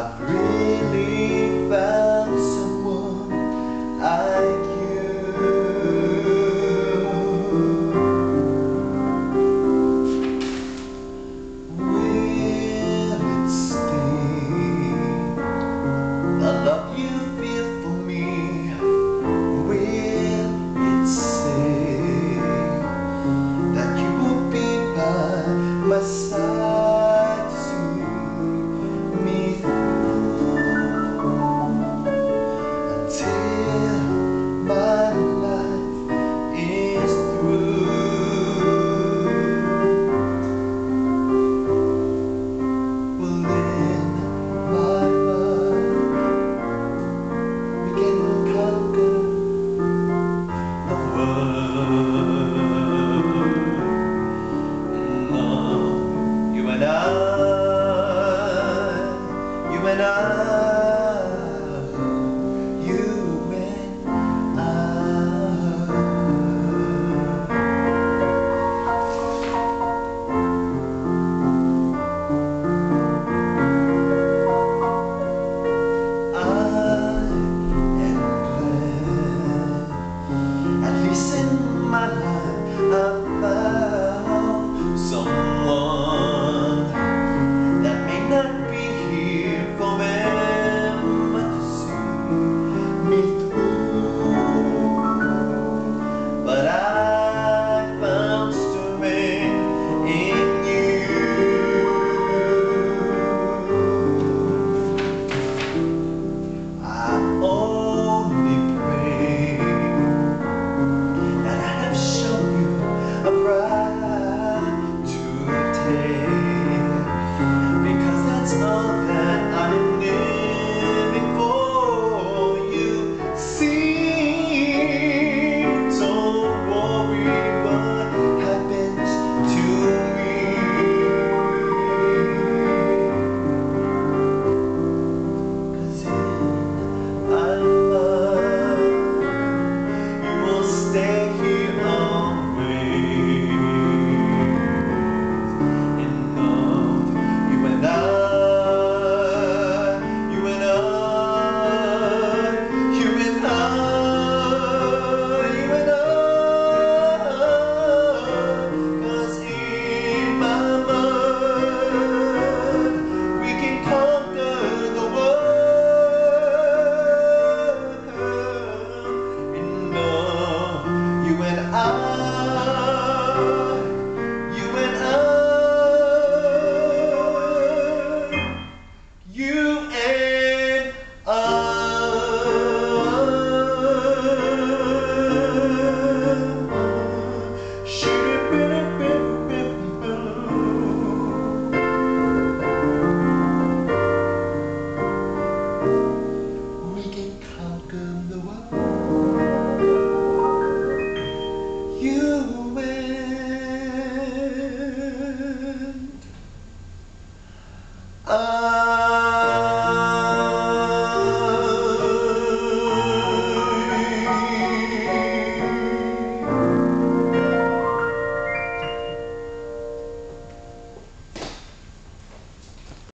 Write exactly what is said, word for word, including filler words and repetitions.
I've really found someone like you. Will it stay? The love you feel for me, will it say that you will be by my side to see me through until my life is through? Well, in my mind we can conquer the world. Love, you and I, you and I.